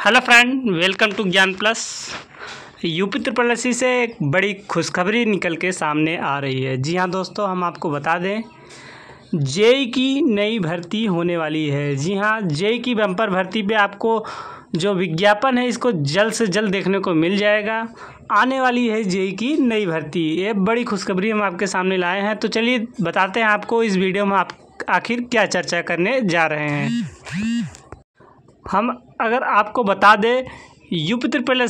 Hello friend, welcome to Gyan plus. UP triple से एक बड़ी खुशखबरी निकल के सामने आ रही है। जी हाँ दोस्तों, हम आपको बता दें जेई की नई भर्ती होने वाली है। जी हाँ, जेई की बम्पर भर्ती पे आपको जो विज्ञापन है इसको जल्द से जल्द देखने को मिल जाएगा। आने वाली है जेई की नई भर्ती। ये बड़ी खुशखबरी हम आपके सामने लाए हैं। तो चलिए बताते हैं आपको इस वीडियो में आप आखिर क्या चर्चा करने जा रहे हैं। हम अगर आपको बता दें यूपी त्रिपल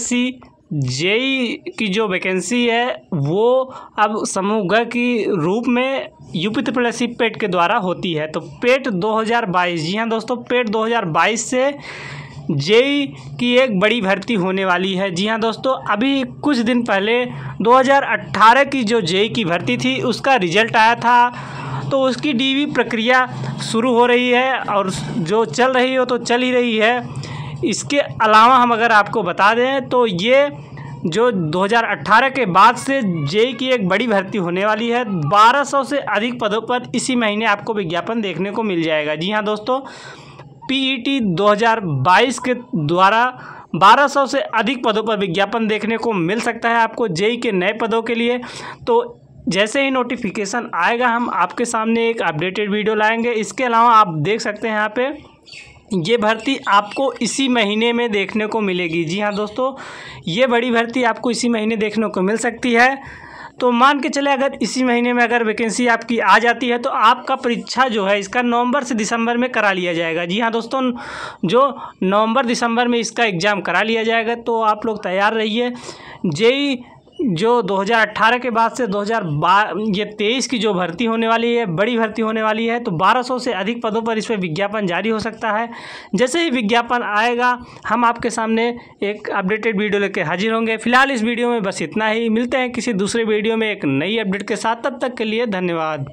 जेई की जो वैकेंसी है वो अब समूह ग की रूप में यूपी त्रिपल पेट के द्वारा होती है। तो पेट 2022, जी हाँ दोस्तों, पेट 2022 से जेई की एक बड़ी भर्ती होने वाली है। जी हाँ दोस्तों, अभी कुछ दिन पहले 2018 की जो जेई की भर्ती थी उसका रिजल्ट आया था। तो उसकी डीवी प्रक्रिया शुरू हो रही है और जो चल रही हो तो चल ही रही है। इसके अलावा हम अगर आपको बता दें तो ये जो 2018 के बाद से जेई की एक बड़ी भर्ती होने वाली है। 1200 से अधिक पदों पर इसी महीने आपको विज्ञापन देखने को मिल जाएगा। जी हाँ दोस्तों, पीईटी 2022 के द्वारा 1200 से अधिक पदों पर विज्ञापन देखने को मिल सकता है आपको जेई के नए पदों के लिए। तो जैसे ही नोटिफिकेशन आएगा हम आपके सामने एक अपडेटेड वीडियो लाएंगे। इसके अलावा आप देख सकते हैं यहाँ पे ये भर्ती आपको इसी महीने में देखने को मिलेगी। जी हाँ दोस्तों, ये बड़ी भर्ती आपको इसी महीने देखने को मिल सकती है। तो मान के चले अगर इसी महीने में अगर वैकेंसी आपकी आ जाती है तो आपका परीक्षा जो है इसका नवंबर से दिसंबर में करा लिया जाएगा। जी हाँ दोस्तों, जो नवंबर दिसंबर में इसका एग्ज़ाम करा लिया जाएगा। तो आप लोग तैयार रहिए। जेई जो 2018 के बाद से 2023 की जो भर्ती होने वाली है, बड़ी भर्ती होने वाली है। तो 1200 से अधिक पदों पर इस पर विज्ञापन जारी हो सकता है। जैसे ही विज्ञापन आएगा हम आपके सामने एक अपडेटेड वीडियो लेकर हाजिर होंगे। फिलहाल इस वीडियो में बस इतना ही। मिलते हैं किसी दूसरे वीडियो में एक नई अपडेट के साथ। तब तक के लिए धन्यवाद।